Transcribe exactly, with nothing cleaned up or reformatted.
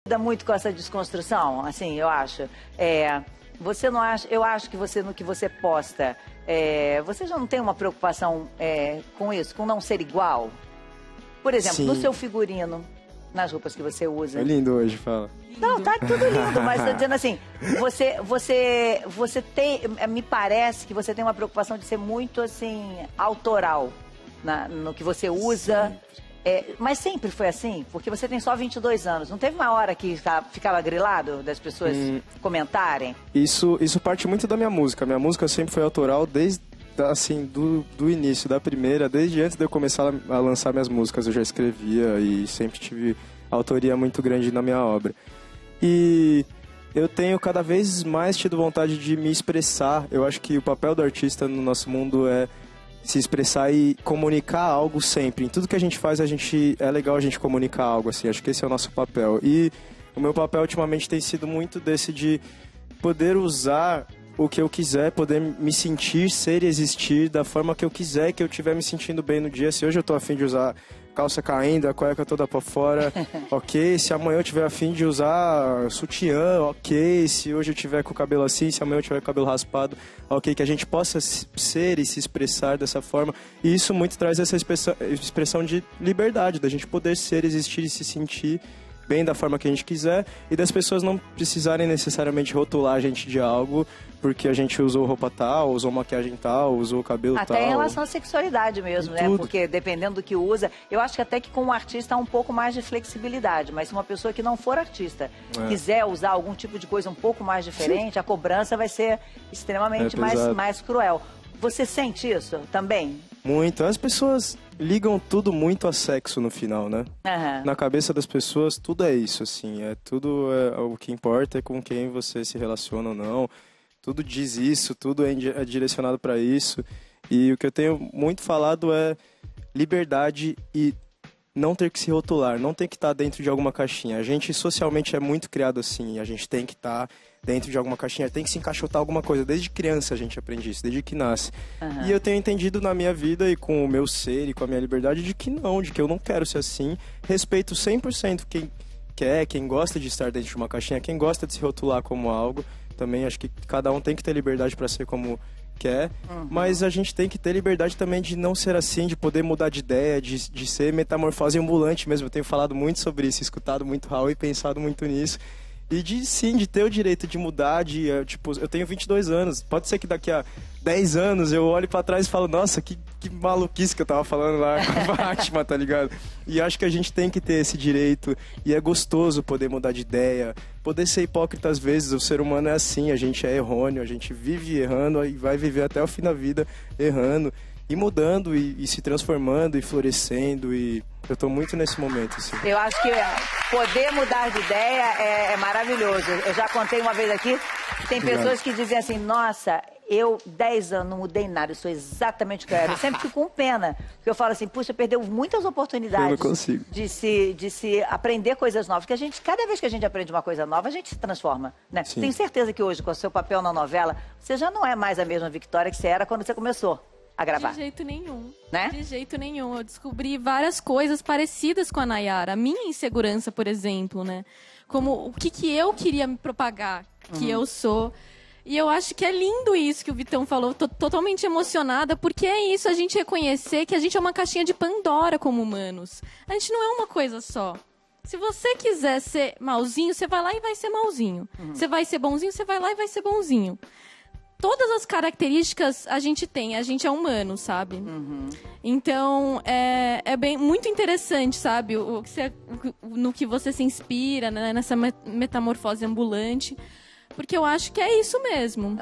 dá muito com essa desconstrução, assim, eu acho. É, você não acha, eu acho que você, no que você posta, é, você já não tem uma preocupação é, com isso, com não ser igual? Por exemplo, Sim. no seu figurino, nas roupas que você usa. É lindo hoje, fala. Não, tá tudo lindo, mas tô dizendo assim, você, você, você tem, me parece que você tem uma preocupação de ser muito, assim, autoral na, no que você usa. É, mas sempre foi assim? Porque você tem só vinte e dois anos. Não teve uma hora que ficava grilado das pessoas hum, comentarem? Isso, isso parte muito da minha música. Minha música sempre foi autoral desde, assim, do, do início, da primeira. Desde antes de eu começar a lançar minhas músicas, eu já escrevia e sempre tive autoria muito grande na minha obra. E eu tenho cada vez mais tido vontade de me expressar. Eu acho que o papel do artista no nosso mundo é se expressar e comunicar algo sempre. Em tudo que a gente faz, a gente, é legal a gente comunicar algo, assim. Acho que esse é o nosso papel. E o meu papel ultimamente tem sido muito desse de poder usar o que eu quiser, poder me sentir, ser e existir da forma que eu quiser, que eu estiver me sentindo bem no dia. Se hoje eu tô afim de usar calça caindo, a cueca toda pra fora, ok. Se amanhã eu tiver afim de usar sutiã, ok. Se hoje eu tiver com o cabelo assim, se amanhã eu tiver com o cabelo raspado, ok. Que a gente possa ser e se expressar dessa forma. E isso muito traz essa expressão de liberdade, da gente poder ser, existir e se sentir bem da forma que a gente quiser e das pessoas não precisarem necessariamente rotular a gente de algo porque a gente usou roupa tal, usou maquiagem tal, usou cabelo até tal. Até em relação à sexualidade mesmo, né? Tudo. Porque dependendo do que usa, eu acho que até que com um artista há um pouco mais de flexibilidade, mas se uma pessoa que não for artista é. quiser usar algum tipo de coisa um pouco mais diferente, a cobrança vai ser extremamente é mais, mais cruel. Você sente isso também? Muito. As pessoas ligam tudo muito a sexo no final, né? Uhum. Na cabeça das pessoas, tudo é isso, assim. É tudo é, o que importa é com quem você se relaciona ou não. Tudo diz isso, tudo é, é direcionado para isso. E o que eu tenho muito falado é liberdade e não ter que se rotular, não ter que estar dentro de alguma caixinha. A gente socialmente é muito criado assim, a gente tem que estar dentro de alguma caixinha, tem que se encaixotar alguma coisa. Desde criança a gente aprende isso, desde que nasce. Uhum. E eu tenho entendido na minha vida e com o meu ser e com a minha liberdade de que não, de que eu não quero ser assim. Respeito cem por cento quem quer, quem gosta de estar dentro de uma caixinha, quem gosta de se rotular como algo. Também acho que cada um tem que ter liberdade para ser como quer, uhum. mas a gente tem que ter liberdade também de não ser assim, de poder mudar de ideia, de, de ser metamorfose ambulante mesmo. Eu tenho falado muito sobre isso, escutado muito Raul e pensado muito nisso. E de sim, de ter o direito de mudar, de, tipo, eu tenho vinte e dois anos, pode ser que daqui a dez anos eu olhe pra trás e falo, nossa, que, que maluquice que eu tava falando lá com a Fátima, tá ligado? E acho que a gente tem que ter esse direito, e é gostoso poder mudar de ideia, poder ser hipócrita às vezes. O ser humano é assim, a gente é errôneo, a gente vive errando e vai viver até o fim da vida errando. E mudando, e, e se transformando, e florescendo, e eu tô muito nesse momento, assim. Eu acho que poder mudar de ideia é, é maravilhoso. Eu já contei uma vez aqui, tem Obrigado. pessoas que dizem assim, nossa, eu, dez anos, não mudei nada, eu sou exatamente o que eu era. Eu sempre fico com pena, porque eu falo assim, puxa, perdeu muitas oportunidades eu não consigo. De, se, de se aprender coisas novas. Porque a gente, cada vez que a gente aprende uma coisa nova, a gente se transforma, né? Sim. Tenho certeza que hoje, com o seu papel na novela, você já não é mais a mesma Victória que você era quando você começou a gravar. De jeito nenhum. Né? De jeito nenhum. Eu descobri várias coisas parecidas com a Nayara. A minha insegurança, por exemplo, né? Como o que, que eu queria me propagar, que uhum. eu sou. E eu acho que é lindo isso que o Vitão falou. Tô totalmente emocionada, porque é isso, a gente reconhecer que a gente é uma caixinha de Pandora como humanos. A gente não é uma coisa só. Se você quiser ser malzinho, você vai lá e vai ser malzinho. Uhum. Você vai ser bonzinho, você vai lá e vai ser bonzinho. Todas as características a gente tem, a gente é humano, sabe? Uhum. Então, é, é bem, muito interessante, sabe? O, o que você, o, no que você se inspira, né? Nessa metamorfose ambulante. Porque eu acho que é isso mesmo.